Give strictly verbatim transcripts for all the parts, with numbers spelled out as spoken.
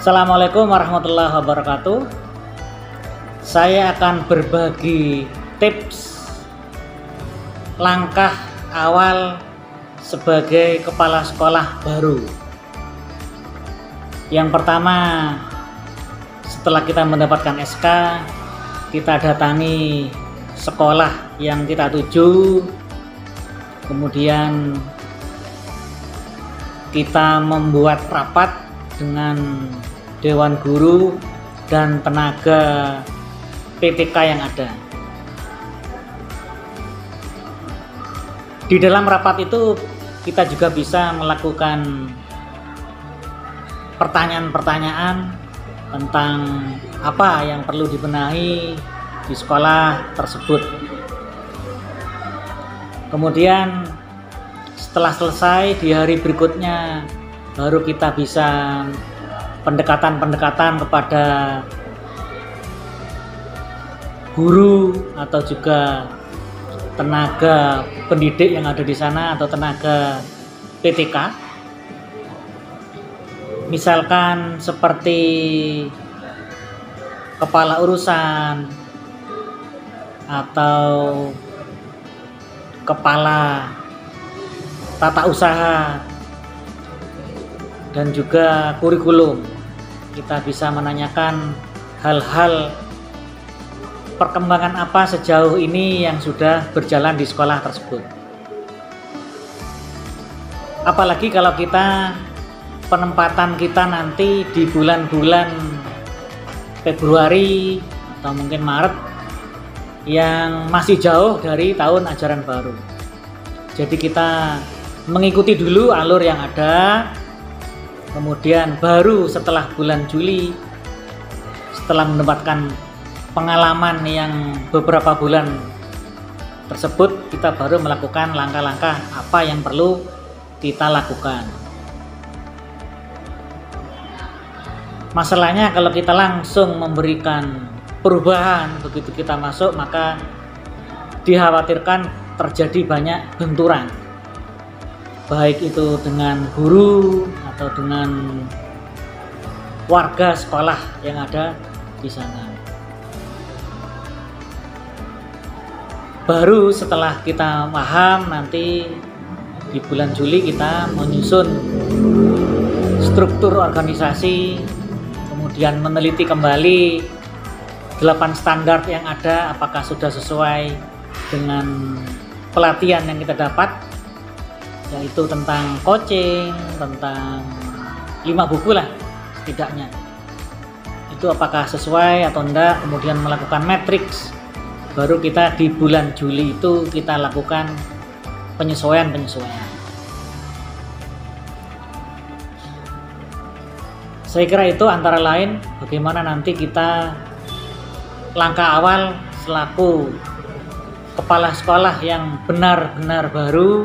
Assalamualaikum warahmatullahi wabarakatuh. Saya akan berbagi tips langkah awal sebagai kepala sekolah baru. Yang pertama, setelah kita mendapatkan S K, kita datangi sekolah yang kita tuju, kemudian kita membuat rapat dengan dewan guru dan tenaga P P K yang ada. Di dalam rapat itu kita juga bisa melakukan pertanyaan-pertanyaan tentang apa yang perlu dibenahi di sekolah tersebut. Kemudian setelah selesai di hari berikutnya baru kita bisa pendekatan-pendekatan kepada guru atau juga tenaga pendidik yang ada di sana atau tenaga P T K. Misalkan seperti kepala urusan atau kepala tata usaha dan juga kurikulum. Kita bisa menanyakan hal-hal perkembangan apa sejauh ini yang sudah berjalan di sekolah tersebut. Apalagi kalau kita penempatan kita nanti di bulan-bulan Februari atau mungkin Maret yang masih jauh dari tahun ajaran baru. Jadi kita mengikuti dulu alur yang ada, kemudian baru setelah bulan Juli, setelah mendapatkan pengalaman yang beberapa bulan tersebut, kita baru melakukan langkah-langkah apa yang perlu kita lakukan. Masalahnya kalau kita langsung memberikan perubahan begitu kita masuk, maka dikhawatirkan terjadi banyak benturan, baik itu dengan guru atau dengan warga sekolah yang ada di sana. Baru setelah kita paham, nanti di bulan Juli kita menyusun struktur organisasi, kemudian meneliti kembali delapan standar yang ada apakah sudah sesuai dengan pelatihan yang kita dapat, yaitu tentang coaching, tentang lima buku lah setidaknya. Itu apakah sesuai atau enggak, kemudian melakukan matriks. Baru kita di bulan Juli itu kita lakukan penyesuaian-penyesuaian. Saya kira itu antara lain bagaimana nanti kita langkah awal selaku kepala sekolah yang benar-benar baru,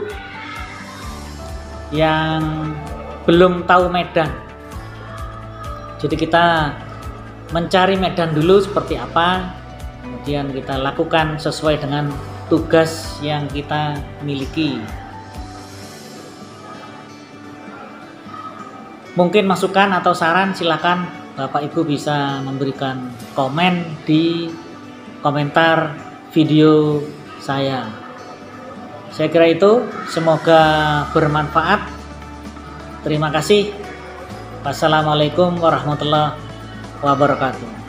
yang belum tahu medan. Jadi kita mencari medan dulu seperti apa, kemudian kita lakukan sesuai dengan tugas yang kita miliki. Mungkin masukan atau saran silakan Bapak Ibu bisa memberikan komen di komentar video saya. Saya kira itu, semoga bermanfaat. Terima kasih. Wassalamualaikum warahmatullahi wabarakatuh.